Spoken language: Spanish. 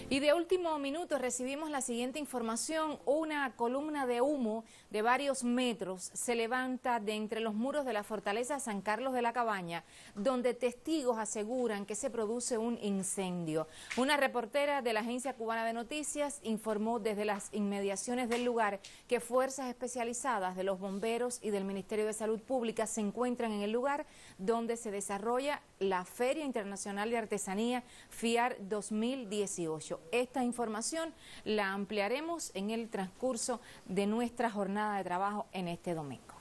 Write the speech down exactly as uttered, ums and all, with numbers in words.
Y de último minuto recibimos la siguiente información. Una columna de humo de varios metros se levanta de entre los muros de la fortaleza San Carlos de la Cabaña, donde testigos aseguran que se produce un incendio. Una reportera de la Agencia Cubana de Noticias informó desde las inmediaciones del lugar que fuerzas especializadas de los bomberos y del Ministerio de Salud Pública se encuentran en el lugar donde se desarrolla la Feria Internacional de Artesanía FIAR dos mil dieciocho. Esta información la ampliaremos en el transcurso de nuestra jornada de trabajo en este domingo.